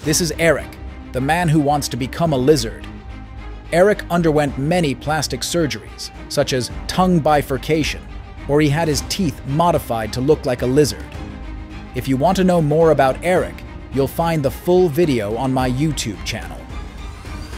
This is Eric, the man who wants to become a lizard. Eric underwent many plastic surgeries, such as tongue bifurcation, or he had his teeth modified to look like a lizard. If you want to know more about Eric, you'll find the full video on my YouTube channel.